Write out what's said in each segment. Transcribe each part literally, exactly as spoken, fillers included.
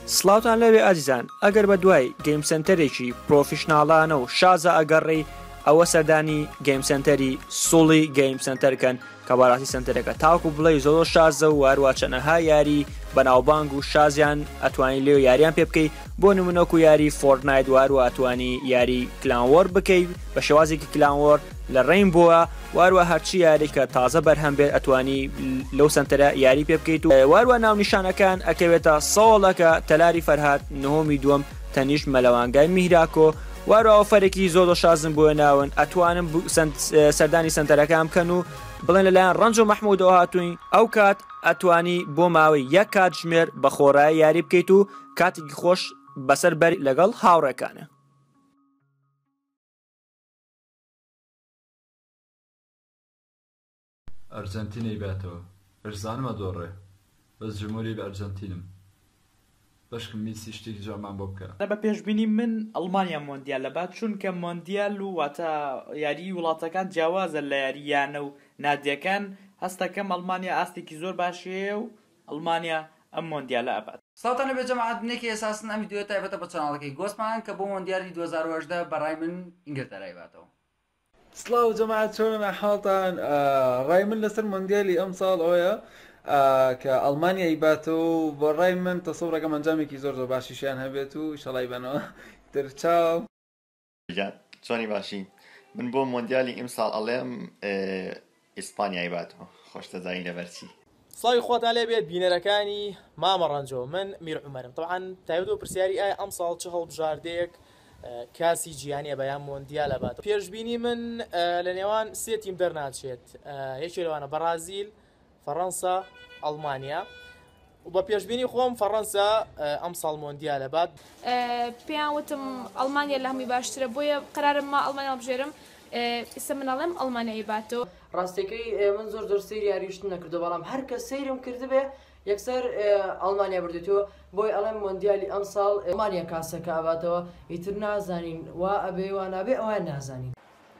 سڵاوتان لەوێ ئازیزان، ئەگەر بە دوای گەیم سنتەرێکی پرۆفیشناڵانە و شازە ئەگەڕێی ئەوە سەردانی گەیم سنتەری سوڵی گەیم سنتەرکەن کە باڕاستی سنتەرەکە تاوکو بڵێ زۆر شازە و هەروە چەنەها یاری بەناوبانگ و شازیان ئەتوانی لێو یاریان پێ بکەیت بۆ نمونەکو یاری فۆرتنایت و هەروە ئەتوانی یاری کلانوەر بکەیت بە شێوازێکی کلانوەر لە ڕێین بووە واروە هەرچی یاری کە تازە بەرهەم بێت ئەتوانی لەو سنتەرە یاری پێ بکەیت و واروە ناونیشانەکان ئەکەوێتە ساڵەکە تەلاری فەرهاد نهۆمی دووەم تەنیشت مەلەوانگای میهراکۆ واروە فەرێکی زۆر شازم بۆ ناون ئەتوانم سەردانی سنتەرەکان بکەن و بڵێن لەلایەن ڕەنج و مەحموودەوە هاتووین ئەو کات ئەتوانی بۆ ماوەی یەک کات ژمێر بە خۆڕایی یاری بکەیت و کاتێکی خۆش بەسەر بەر لەگەڵ هاوڕێکانە. ئەرجەنتینەی بێتەوە ئەرزانمە دۆڕێ بەس جمهوری بە ئەرجەنتینم بەشکم میسی شتێکی جوانمان بۆ بکە. بە پێشبینی من ئەڵمانیا مۆندیال لەبات چونکە مۆندیال و واتە یاری وڵاتەکان جیاوازە لە یاریانە و نادیەکان هەستەکەم ئەڵمانیا ئاستێکی زۆر باشەیە و ئەڵمانیا ئەم مۆندیالە ئەبات. ساڵتانە بێ جەماعەت بنێکی ئێساسن ئەم ڤیدیۆ تایبەتە بە چاناڵەکەی گۆسمان کە بۆ مۆندیالی دوو هەزار و هەژدە بەڕای من ئینگلتەرای باتەوە. سڵاو جەماعەت چۆنە حاڵتان ڕای من لەسەر مۆندیالی ئەم ساڵ ئەوەیە کە ئەڵمانیای باتەوە و بە ڕای من تەسەوڕەکەم ئەنجامێکی زۆر زۆر باشیشیان هەبێت و ئیشەڵای بنەوە دەرچاو چۆنی باشی من بۆ مۆندیالی ئیم ساڵ ئەڵێم ئیسپانیای باتەوە خۆشتەزانی لەبەرچی. سڵاوی خۆتان لێ بێت بینەرەکانی مامە ڕەنجەوە من میر عومەرم طبعاً تایبەتەوە پرسیاری ئایا ئەم ساڵ چه هەڵبژاردەیەک کاسی جیهانیە بەیان مۆندیالە باتەوە. پێشبینی من لە نێوان سێ تیم دەرناچێت یەکێ لەوانە بەرازیل، فەڕەنسا، ئەڵمانیا و بە پێشبینی خۆم فەڕەنسا ئەم ساڵ مۆندیالە بات. پێیان وتم ئەڵمانیا لە هەمووی باشترە بۆیە قەرارم ما ئەڵمانیا بژێرم ئێستا من ئەڵێم ئەڵمانیایی باتەوە. ڕاستەکەی من زۆر زۆر سەیری یاریشتن نەکردو بەڵام هەر کە سەیرم کردبێ یەکسەر ئەڵمانیا بردێتەوە بۆی ئەڵێم مۆندیالی ئەم ساڵ ئەڵمانیا کاسەکە ئاباتەوە ئیتر نازانین وا ئەبێ وا نابێ ئەویان نازانین.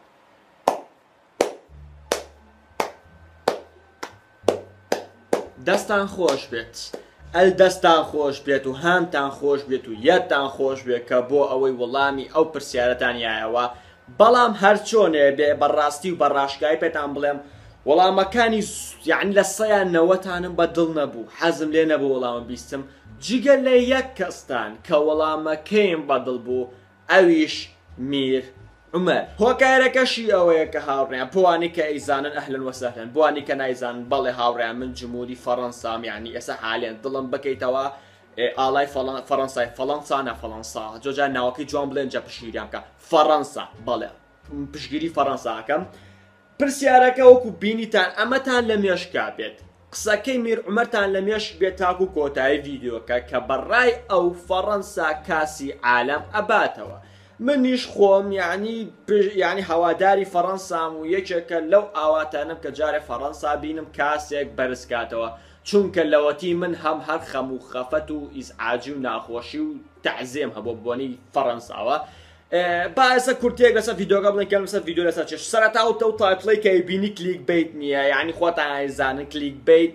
دەستان خۆش بێت ئەل دەستان خۆش بێت و هەمتان خۆش بێت و یەتان خۆش بێت کە بۆ ئەوەی وەڵامی ئەو پرسیارەتانیایەوە بەڵام هەر چۆنێ بێ بەڕاستی و بەڕاشکایی پێتان بڵێم وەڵامەکانی یعنی لە سەیان نەوەتانم بە دڵ نەبوو حەزم لێ نەبوو وەڵامە بیستم جگە لە یەک کەستان کە وەڵامەکەیم بەدڵ بوو ئەویش میر عومەر. هۆکارەکەشی ئەوەیە کە هاوڕێیان بۆوانی کە ئەیزانن ئەهلن وەسەهلن بۆوانی کە نایزانن بەڵێ هاوڕێیان من جمهوری فەڕەنسام یعنی ئێستا حالێن دڵم بکەیتەوە ئاڵای فەڕەنسای فەڵەنسانە فەڵەنسا جۆجار ناوەکەی جوان بڵێن جە پشگیریان بکە فەڕەنسا بەڵێ پشگیری فەڕەنساکەم. پرسیارەکە وەکو بینیتان ئەمەتان لە مێشکا بێت قسەکەی میر عومەرتان لە مێش بێت تاکو کۆتایی ڤیدیۆکە کە بەڕای ئەو فەڕەنسا کاسی عالەم ئەباتەوە. منیش خۆم یعنی یعنی هەواداری فەڕەنسام و یەکێکە لەو ئاواتانم کە جارێ فەڕەنسا بینم کاسێک بەرزکاتەوە چونکە لەوەتی من هەم هەر خەم و خەفەت و ئیزعاجی و ناخۆشی و تەعزێم هەبوو بۆنی فەڕەنساوە. باسە کورتێک لەسەر ڤیدیۆگە بڵێن کە لەسەر ڤیدیۆ لەسەر چێش سەرەتا و تە و تایپڵەی کە بینی کلیک بیت نییە یعنی خۆتان ئایزانن کلیک بیت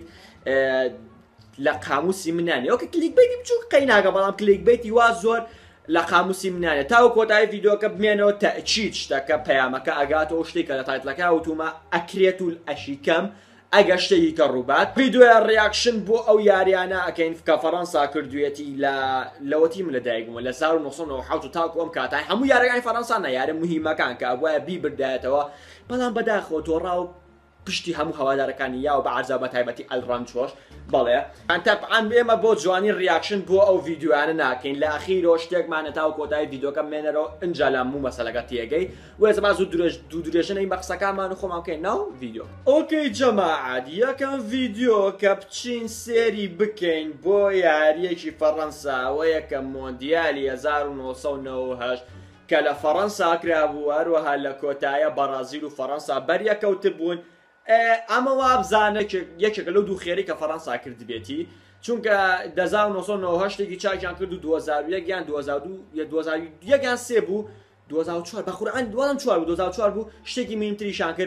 لە قاموسی منانێ ئەوکە کلیک بیتی بچوو قەی ناگە بەڵام کلیک بیتی وا زۆر لە قاموسی منانێت تاو کۆتایی ڤیدیۆکە بمێنەوە تەئکید شتەکە پەیامەکە ئەگاتەوە شتێکە لە تایتڵەکە وتومە ئەکرێت و ئەشیکەم ئەگە شتێکی کە ڕووبات ڤیدیۆیە ڕیاکشن بۆ ئەو یاریانە ئەکەین کە فەڕەنسا کردوێتی لە لەوەتی من لەدایکبوومە لە هەزار و نۆ سەد و حەوت و تاکو ئەم کاتای هەموو یاریەکانی فەڕەنسا نە یارە موهیمەکان کە ئەبوایە بیبردایەتەوە بەڵام بەداخەوە تۆڕا و پشتی هەموو هەوادارەکانی یا و بە عەرزا بە تایبەتی ئەلڕەنچۆش بەڵێ ئەتەبعان ئێمە بۆ جوانی ڕیاکشن بۆ ئەو ڤیدیۆیانە ناکەین لە ئەخیرەوە شتێکمانە تاو کۆتایی ڤیدیۆکە بمێنەرەوە ئینجا لە هەموو مەسەلەکە تێگەی وێزە باز و دوو درێژنەی بە قسەکانمان و خۆمان بکەین ناو ڤیدیۆ. ئۆکەی جەماعەت یەکەم ڤیدیۆ کە بچین سێری بکەین بۆ یاریەکی فەڕەنساوە یەکەم مۆندیالی هەزار و نۆ سەد و نۆ و هەشت کە لە فەڕەنسا کرابوو هەروەها لە کۆتایە بەرازیل و فەڕەنسا بەریەکەوت بوون. ئەمە وابزانە یەکێکە لەو دوو خێری کە فەڕەنسا کردبێتی چونکە دە هەزار و نۆ سەد و نۆ و هەشتێکی چاکیان کرد و دوو هەزار و یەک یان دوو هەزار و دوو دوو هەزار و یەک یان سێ بوو دوو هەزار و چوار بەخورعان دووەڵام چوار بوو دوو هەزار و چوار بوو شتێکی مهمتریشان کرد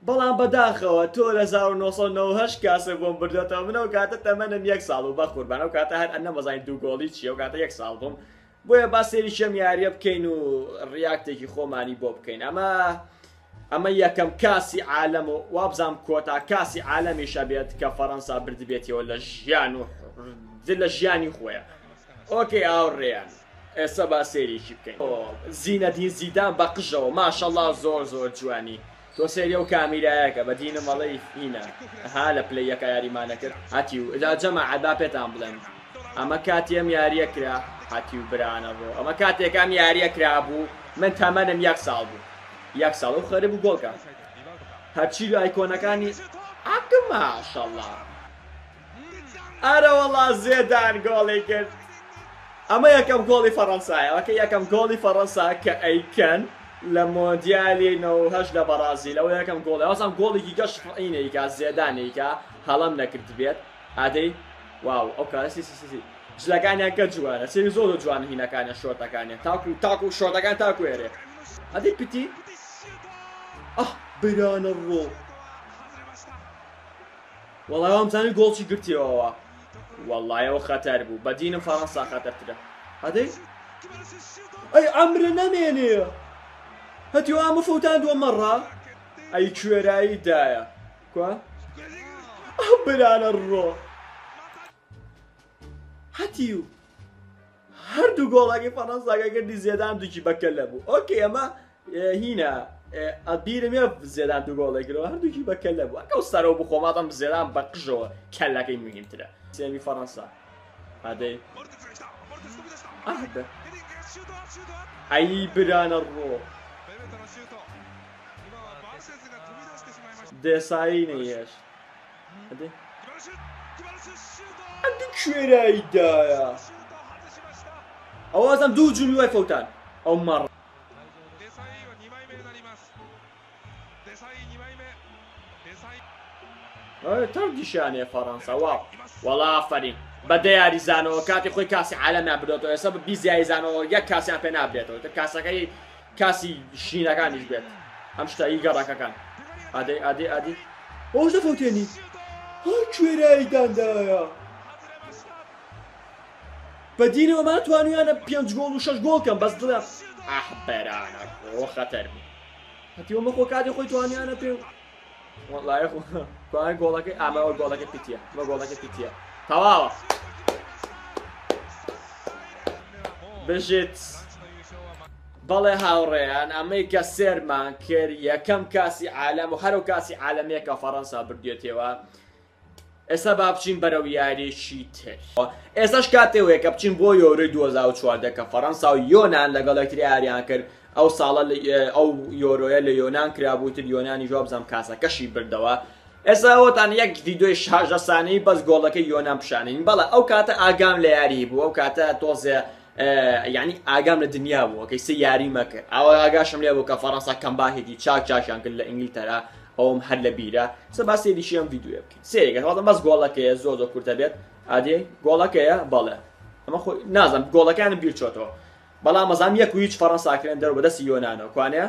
بەڵام بەداخەوە تۆ لە هەزار و نۆسەد و نەوە و هەشت کاسە بۆم بردوێتەوە منەوە کاتە تەمەنم یەک ساڵ و بە قوربان ئەو کاتە هەر ئەنە مەزانین دوو گۆڵی چیە و کاتە یەک ساڵ بووم بۆیە با سێری شەم یاریە بکەین و ڕیاکتێکی خۆمانی بۆ بکەین ئەمە ئەمە یەکەم کاسی عالەم و وابزانام کۆتا کاسی عالەمیشە بێت کە فەڕەنسا بردبێتەوە لە ژیان و لە ژیانی خۆیە ئۆکەی ئاوڕێیان ئێستا با سێریشی بکەین زینەدین زیدان بە قژەوە ماشەڵڵا زۆر زۆر جوانی تۆ سێریە و کامیرایەکە بە دینە مەڵی هینە ها لە پلەیەکە یاریمانە کرد هاتی و ئەجا جەمە عەدا پێتان بڵێم ئەمە کاتێم یاریە کرا هاتی و برانە بۆ ئەمە کاتێکام یاریە کرا بوو من تەمەنم یەک ساڵ بوو یەک ساڵ و خەرە بوو گۆڵکە هەرچی لە ئایکۆنەکانی ئاکە ماشەڵڵا ئەرە وەڵا زێدان گۆڵی کرد ئەمە یەکەم گۆڵی فەڕەنسایە ئەوەکە یەکەم گۆڵی فەڕەنسا کە ئەیکەن لە مۆندیالی نەوە و هەشت لە بەرازیل ئەوە یەکەم گۆڵی ئەوسام گۆڵێکی گەشت ئینەیکە زێدانێکە هەڵەم نەکرد بێت ئادەی واو ئەو کارسی سیسی جلەکانیان کە جوانە سێری زۆر جوان هینەکانیان شۆرتەکانیان تاکو تاکو شۆرتەکان تاکو ێرێ ئەدەی پتی ئەه برانە ڕۆ وەڵای ئەمزانی گۆڵی گرتیەوە وەڵایەوە خەتەر بوو بە دینم فەڕەنسا خەتەرترە ئەدەی ئەی ئەمرە نەمێنێ هەتیو ئامە فەوتاندووە مەڕا ئەی کوێرایی دایە کوە ئەو برانە ڕۆ هەتیو هەردوو گۆڵاکی فەڕەنساکە کردی زێدان دووکی بەکەلە بوو ئۆکێ ئەمە هینە ئەبیرم ێ زێدان دوو گۆڵێکرەوە هەردووکی بەکەلە بوو ئەکە سەرەوە بخۆماتەم زێدان بە قژەوە کەلەکەی مهمترە سێمی فەڕەنسا ئادەی ئەهدە ئەی برانە ڕۆ دێسایی نەیەش ئەدەی ئەدە کوێرایی دایە ئەوازم دوو جومی وای فەوتان ئەو مەڕ تەردیشانێ فەڕەنسا واو وەڵا ئافەرین بەدە یاریزانەوە کاتی خۆی کاسی عالەمیان بدۆتەوە ئێستا بیست یاریزانەوە یەک کاسیان پێ نابێتەوە کاسەکەی کاسی شینەکانیش بێت ئەم شتایی گەڕەکەکان ئادەی ئادەی ئادی ئەوش دەفەوتێنی هەر کوێراییداندایە بە دینەوە مان توانیانە پێنج گۆڵ و شەش گۆڵکەم بەس دڵێ ئاح بەرانە بۆ خەتەر بوو هەتیوە مەخۆ کاتی خۆی توانیانە پێ وەڵایە کوان گۆڵەکەی ئاماوە گۆڵەکە پیتیە مە گۆڵەکە پیتیە تەواوە بژێت بەڵێ هاوڕێیان ئەمەی کە سێرمان کرد یەکەم کاسی عالەم و هەرو کاسی عالەمێکە فەڕەنسا بردوێتەوە ئێستا با بچین بەرەو یاریشی تر ئێستاش کاتێوەیە کە بچین بۆ یۆرۆی دوو هەزار و چواردە کە فەڕەنسا و یۆنان لەگەڵ یەکتری یاریان کرد ئەو ساڵە ئەو یۆرۆیە لە یۆنان کرابووتر یۆنانی جواب بزانم کاسەکەشی بردەوە ئێستا ئەوتان یەک ڤیدۆی شاژە سانەی بەس گۆڵەکەی یۆنان پیشانین بەڵێ ئەو کاتە ئاگام لە یاری بوو ئەو کاتە تۆزێ یعنی ئاگام لە دنیا بوو کەی سێ یاری مەکرد ئەوە ئاگاشم لێ بوو کە فەڕەنسا کەمباهێکی چاک چاکیان کرد لە ئینگلیتەرا ئەوم هەر لە بیرە سە با سێریشی ئەم ڤیدۆیە بکەین سێریگە هەڵدەم بەس گۆڵەکەیە زۆر زۆر کورتە بێت ئادێ گۆڵەکەیە بەڵێ ئەمە خۆی نازانم گۆڵەکانم بیر چۆتەوە بەڵام مەزانم یەک و هیچ فەڕەنساکرێن دەرەوە بەدەستی یۆنانەوە کوانەیە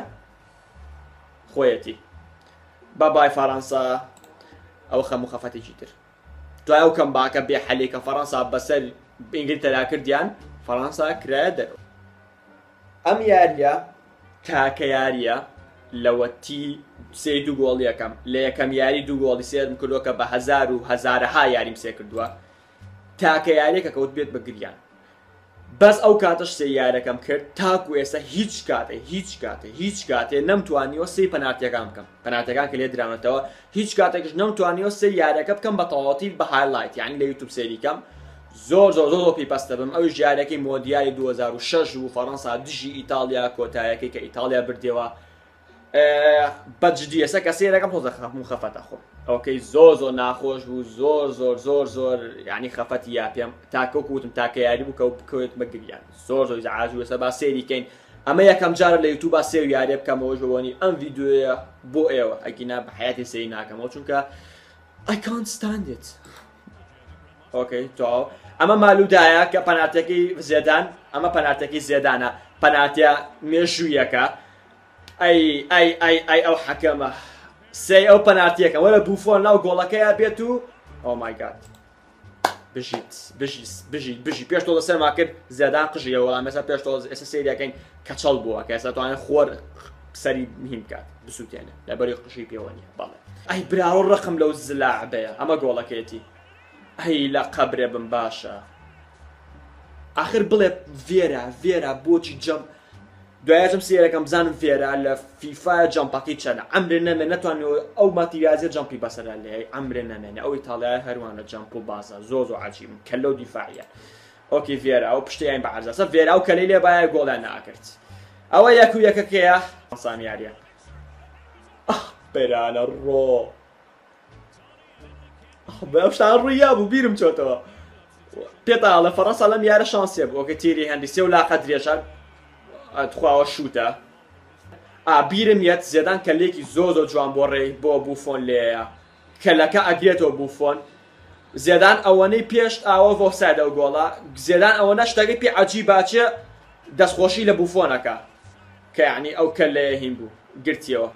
خۆیەتی بە بای فەڕەنسا ئەو خەموو خەفەتێکی تر دوای ئەو کەمباکە بێ حەلێکە فەڕەنسا بەسەر ئینگلیتەرا کردیان فەڕەنسا کرایە دەرەوە ئەم یاریە تاکە یاریە لەوەتی سێ دوو گۆڵ یەکەم لە یەکەم یاری دوو گۆڵی سێرم کردووە کە بە هەزار و هەزارەها یاریم سێ کردووە تاکە یاریەکە کەوت بێت بە گریان بەس ئەو کاتەش سێ یارەکەم کرد تاکو ئێستا هیچ کاتێ هیچ کاتێ هیچ کاتێ نەمتوانیوە سێ پەنارتیەکان بکەم پەنارتیەکان کە لێ درامەتەوە هیچ کاتێکش نەمتوانیوە سێ یارەکە بکەم بە تەواوەتی بە هایلایت یعنی لە یوتیوب سێریکەم زۆر زۆر زۆر پێپەستە بم ئەو ژارەکەی مۆندیالی دوو هەزار و شەش و فەڕەنسا دژی ئیتالیا کۆتایەکەی کە ئیتالیا بردێەوە بەجددی ئێستا کە سێرەکەم تۆزە خەفمو خەفەتە خۆم ئەوکەی زۆر زۆر ناخۆش بوو زۆر زۆر زۆر زۆر یعنی خەفەتی یا پێم تاکە وتم تاکە یاری بوو کە بکەوێت بەگریان زۆر زۆر زعاج و ئێستا با سێریکەین ئەمە یەکەم جارە لە یوتیوب با سێ و یاریە بکەمەوە ژەوەنی ئەم ڤیدۆیە بۆ ئێوە ئەگینا بە حیاتی سێری ناکەمەوە چونکە I can't stand it ئۆکەی تۆ ئەمە مالوودایە کە پەنارتەکەی زێدان ئەمە پەنارتەکەی زێدانە پەنارتیە مێژوویەکە ئەی ئەی ئەی ئەی ئەو حەکەمە سێ ئەو پەنارتیەکەم وەرە بوفۆن ناو گۆڵەکەیە بێت و ئۆ مای گاد بژیت بژیت بژیت بژی پێش تۆ لەسەرما کرد زیادان قژیە وەڵام ئێستا پێش تۆ ئێستا سەیریەکەین کەچەڵ بووە کە ئێستا توانێت خۆر سەری هین بکات بسووتێنێ لەبەری قژی پێوە نیە بەڵێ ئەی براوە ڕقم لەو زلاعبەیە ئەمە گۆڵەکەیەتی ئەی لە قەبرێ بم باشە ئاخر بڵێ ڤێرە ڤێرە بۆچی جەم دوایەتم سێرەکەم بزانم فێرە لە فیفا جەمپەکەی چەنە ئەمرێ نەمێ نەتوانێت ئەو ماتیریازیە جەمپی بەسەرا لێ ئەمرێ نەمێنێ ئەو ئیتاڵیای هەروانە جەمپ و بازە زۆر زۆر عەجیبن کە لەو دیفاعیە ئۆکی فێرە ئەو پشتیان بە عەرزە فێرە ئەو کەلەی لێ باە گۆڵیان ناکرد ئەوە یەک و یەکەکەیە سامیاریە بێرانە ڕۆ بەو شتان ڕوویا بوو بیرم چۆتەوە پێتاڵە فەڕەنسا لەم یارە شانسێ بوو ئۆکە تیری هەندی سێ و لاقە درێژە خواوە شوتە ئا بیرم یەت زێدان کەلێکی زۆ زۆر جوان بۆ ڕێی بۆ بوفۆن لێیە کەلەکە ئەگرێتەوە بوفۆن زێدان ئەوەنەی پێشت ئاوە بۆ سایدە و گۆڵە زێدان ئەوەنە شتەکەی پێ عەجیب باچێ دەستخۆشی لە بوفۆنەکە کە یعنی ئەو کەلەیە هین بوو گرتیەوە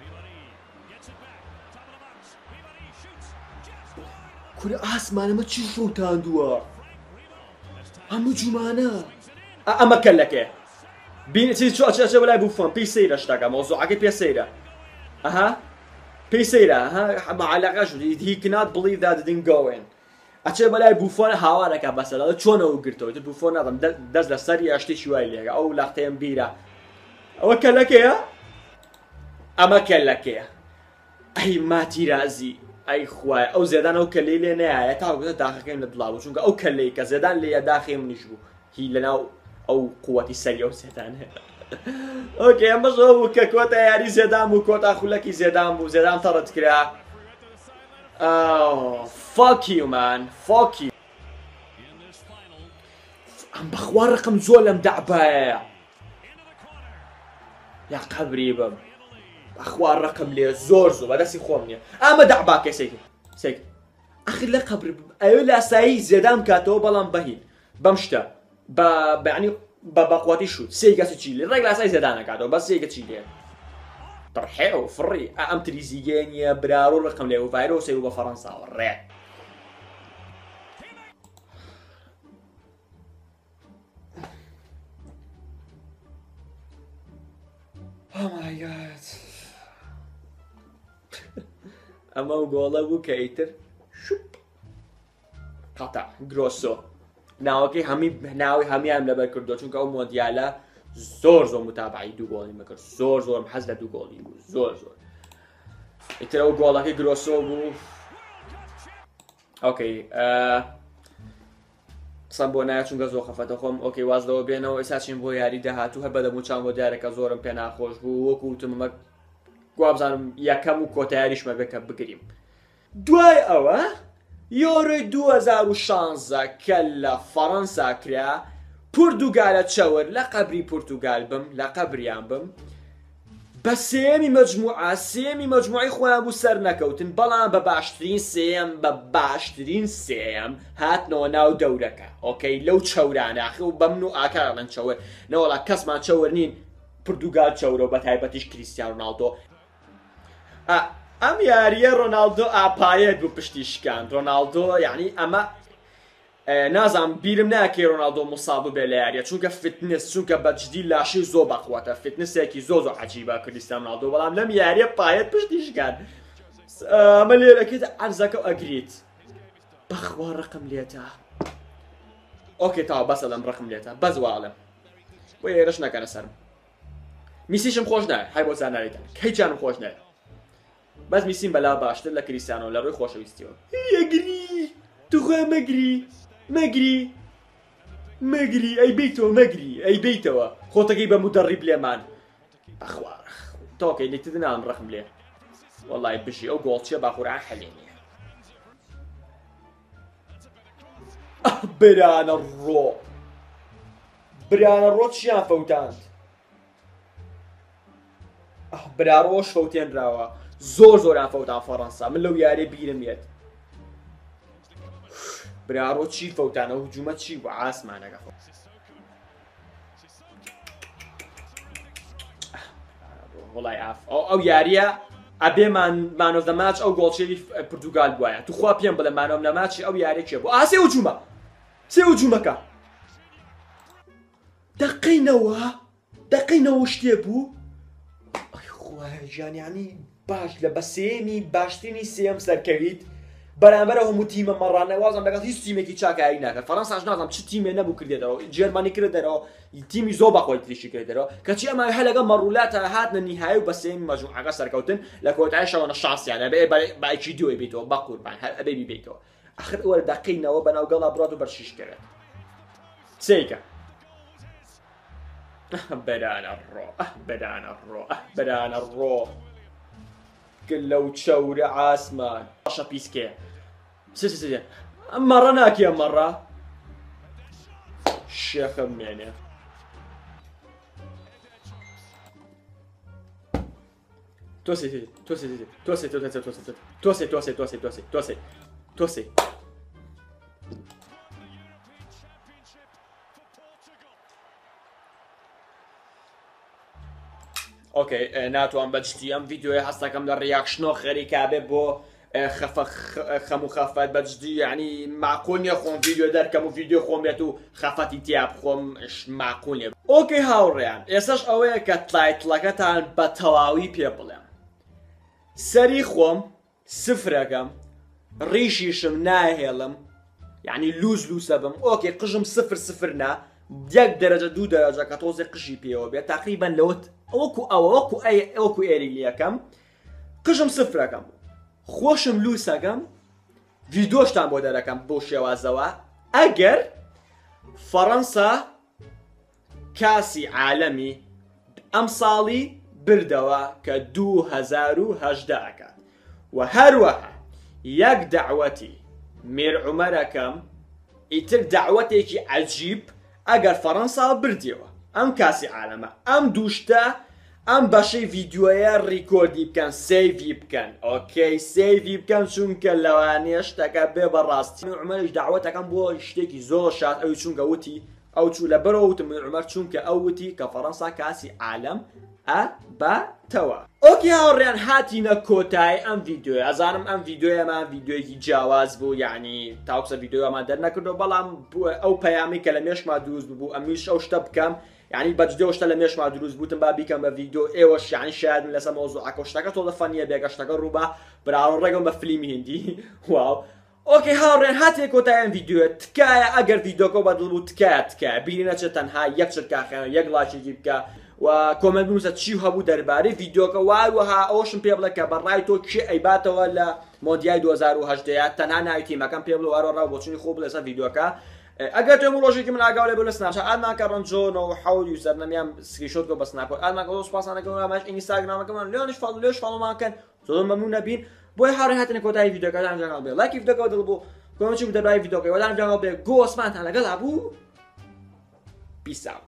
کورە ئاسمانەمە چی ڕوتاندووە هەموو جومانە ئەمە کەلەکێ بین چی چۆ ئەچێ ئەچێ بەلای بوفۆن پێی سەیرە شتەکە مۆزوعەکەی پێ سەیرە ئەها پێی سەیرە ئەها مەعەلەقەش he cannot believe that didn't go in ئەچێ بەلای بوفۆن هاوارەکە بەسەرە چۆنەوە گرتەوە تر بوفۆن نادەم دەست لە سەری ئەشتێکی وای لێگە ئەو لاختەیەم بیرە ئەوە کەلەکەیە ئەمە کەلەکەیە ئەی ماتیرازی ئەی خوای ئەو زێدان ئەو کەلەی لێ نایە تاوەکو داخەکەیم لە دڵاوە چونکە ئەو کەلەی کە زێدان لێیە داخێ منیش بوو هی لەناو ئەو قووەتی سەری ئەو زێدان هەیە ئۆکێ ئەمەش ئەو بوو کە کۆتە یاری زێدان بوو کۆتا خولەکی زێدان بوو زێدان تەڕت کرا fuck you man fuck you ئەم بەخوا ڕقم زۆر لەم دەعبایە یا قەبری بم بەخوا ڕقم لێ زۆر زۆر بەدەستی خۆم نییە ئەمە دەعباکە سێکی سێک ئەخر لە قەبر ئەوە لاسایی زێدان کاتەوە بەڵام بەهین بەم شتە بە بەعنی بە بەقوەتی شوت سێکەس چی لێ ڕێک لاسای زێدانەکاتەوە بەس سێکە چی لێ تڕحێ و فڕی ئەم تریزیگە نییە برارۆ ڕقم لێ و ڤایرۆسی و بە فەڕەنساوە ڕێ Oh my god ئەمە و گۆڵە بوو کە ئیتر شوپ قەتە گرۆسۆ ناوەکەی هەمی ناوی هەمیان لەبەر کردو چونکە ئەو مۆندیالە زۆر زۆر متابعی دوو گۆڵی مەکرد زۆر زۆر حەز لە دوو گۆڵی بوو زۆر زۆر ئیتر ئەو گۆڵەکەی گرۆسۆ بوو ئۆکەی قسەم بۆ نایە چونکە زۆر خەفەتە خۆم ئۆکەی وازلەوە بێنەوە ئێستا چین بۆ یاری داهاتوو هەر بەدەموو چاوم بۆ دیارەکە زۆرم پێ ناخۆش بوو وەکو وتم ئەمە گوابزانم یەکەم و کۆتاییشمە بێکە بگریم دوای ئەوە یۆرۆی دوو هەزار و شانزە کە لە فەڕەنسا کرا پورتوگالە چەور لە قەبری پورتوگال بم لە قەبریان بم بە سێمی مەجموعە سێمی مەجموعی خۆیان بوو سەر نەکەوتن بەڵام بە باشترین سێم بە باشترین سێم هاتنەوە ناو دەورەکە ئۆکەی لەو چەوراناخی و بەمن و ئاکارڵەن چەور نەوەڵا کەسمان چەور نین پورتوگال چەورە و بە تایبەتیش کریستیانۆ رۆناڵدۆ ئەم یاریە ڕۆناڵدۆ ئاپایەت بوو پشتی شکاند ڕۆناڵدۆ یعنی ئەمە نازانم بیرم ناکەی ڕۆناڵدۆ موساب بێ لە یاریە چونکە فتنس چونکە بەجددی لاشی زۆر بەخواتە فتنسێکی زۆر زۆر عەجیبە کریستیانۆ رۆناڵدۆ بەڵام لەم یاریە پایەت پشتی شکاند ئەمە لێرەکەیت عەرزەکە ئەگریت بەخوا ڕقم لێتە ئۆکێ تاوە بەسە لەم ڕقم لێتە بەس واڵم بۆ ئێرەش نەکەنە سەرم میسیشم خۆش نایە های بۆ زاناریتە کەیجانم خۆش نایە بەس میسیم بەلا باشتر لە کریستیانۆ لە ڕووی خۆشەویستیەوە یەگری توخوا مەگری مەگری مەگری ئەی بیتەوە مەگری ئەی بیتەوە خۆتەکەی بە مودەڕیب لێمان بەخوا تۆکەی لێتت نام ڕقم لێ وەڵای بژی ئەو گۆڵچیە باخوران حەلێنیە برانە ڕۆ برانە ڕۆ چیان فەوتاند برارۆش فەوتێنراوە زۆر زۆران فەوتان فەڕەنسا من لەو یارێ بیرم یێت برارۆ چی فەوتانە هجوومە چی بوو ئاسمانەکە وڵای ئاف ئەو یاریە ئەبێ مانۆف دە ماچ ئەو گۆڵچێری پرتوگال بواە تو خوا پێم بڵێ مانۆف لە ماچی ئەو یاریێکێ بوو ئاسێ وجومە سێ وجومەکە دەقینەوە دەقینەوە شتێ بوو ژانیانی باش لە بەسێمی باشترینی سێم سەرکەویت بەرامبەر هەموو تیمە مەڕانە وازم لەگەڵ هیچ تیمێکی چاکایی ناکات فەڕەنساش نازانم چ تیمێ نەبوو کردێتەوە جێرمانی کردێتەوە تیمی زۆر بەخۆی تریشی کردێتەوە کەچی ئەمە هە لەگەڵ مەڕولاتە هاتنە نیهایی و بەسێمی مەجموعەکە سەرکەوتن لە کۆتاییشەوە شانسیانە بێ باکی دوێ بیتەوە بە قوربان هەر ئەبێ بیبیتەوە ئاخر ئەوە دەقینەوە بەناو گەڵا بڕات و بەرشیش کرێت سێیکە بەرانە ڕۆ بەرانە ڕۆ بەرانە ڕۆ لەو چەورە ئاسمان باشە پیسکێ مەڕە ناکێ مەڕە شێخم مێنێ تۆسێ تۆسێ تۆسێ تۆسێ تۆسێ تۆسێ تۆسێ تۆسێ تۆسێ تۆسێ ئۆکەی ناتوان بەجددی ئەم ڤیددیۆی هەستەکەم لە ڕیاکشنۆ خەریکابێ بۆ خەم و خەفەت بەجددی ینی ماقۆل نیە خۆم ڤیددیۆ دەرکەم و ڤیددیۆ خۆم بێت و خەفەتی تیا بخۆم ماقۆل نیە ئۆکەی هاوڕێیان ئێستاش ئەوەیە کە تایتڵەکەتان بە تەواوی پێ بڵێم سەری خۆم سفرەکەم ڕیشیشم ناهێڵم یعنی لوز لوسە بم ئۆکێ قژم سفر سفر نا یەک دەرەجە دوو دەرەجە کە تۆزێ قژی پێوە بێت تقریبان لەوت ئەوەکو ئەوە وەکو ئەوەکو ئێریلیەکەم قژم سفرەکەم خۆشم لوسەکەم ڤیدۆشتان بۆ دەرەکەم بۆ شێوازەوە ئەگەر فەڕەنسا کاسی عالەمی ئەم ساڵی بردەوە کە دوو هەزار و هەژدە ئەکات و هەروەها یەک دەعوەتی میر عومەرەکەم ئیتر دەعوەتێکی عەجیب ئەگەر فەڕەنسا بردیەوە ئەم کاسی عالەمە ئەم دووشتە ئەم بەشەی ڤیددیۆیە ڕیکۆردی بکەن سیڤی بکەن ئۆکەی سیڤی بکەن چونکە لەوانەیە شتەکە بێ بەڕاستی عومەرش داوەتەکەم بۆ شتێکی زۆر شاد ئەوی چونکە وتی ئەو چوو لە بەرەوە وتم عومەر چونکە ئەو وتی کە فەڕەنسا کاسی عالەم ئەباتەوە ئۆکی هاوڕێیان هاتینە کۆتایی ئەم ڤیددیۆیە ئەزانم ئەم ڤیددیۆیەمان ڤیددیۆیەکی جیاواز بوو یعنی تاوکسە ڤیددیۆمان دەرنەکردەوە بەڵام ئەو پەیامی کە لە مێشما دروست بوو ئەمیش ئەو شتە بکەم یعنی بەجدێ شتە لە مێشما دروست بووتم با بیکەم بە ڤیددیۆ ئێوەش یعنی شاید من لەسەر مۆزوعەکە شتەکە تۆ دەفەنیە بێگە شتەکە ڕووبە براوە ڕێگەم بە فلیمی هندی واو ئۆکەی هاوڕێن هاتێ کۆتاییان ڤیددیۆ تکایە ئەگەر ڤیددیۆکە بەدڵ بوو تکایە تکایە بینی نەچێت تەنها یەک چرت کاخێنە یەک لایکی بکە و کۆمنت بنووسە چی هەبوو دەربارەی ڤیددیۆکە وای وەها ئەوشم پێ بڵێ کە بەڕای تۆ چی ئەیباتەوە لە مۆندیای دوو هەزار و هەژدە تەنها ناوی تیمەکەم پێ بڵێ وارۆ ڕاو بۆچوونی خۆ بڵێ سەر ڤیددیۆکە ئەگەر تۆ ڕۆژێکی من ئاگاو لێ بۆ لە سناپچات ئادناکە ڕەنجۆنەوە حەوت یوزەر نەمیان سکریشۆت بۆ بە سناپۆت ئادناکە زۆر سوپاسانەکەمانش ئینستاگرامەکەمان لێنش فاڵ لێش فاڵۆمانکەن زۆر مەمنون نەبین بۆی هاڕێ هاتنە کۆتایی ڤیددیۆکەتان جەنگاڵ بێ لایکی ڤیددیۆکەوە دڵ بۆ کۆمنتی بدە بای ڤیددیۆکەوە دەربای ڤیددیۆکەوە بێ گۆسمانتان لەگەڵا بوو پیس ئاوت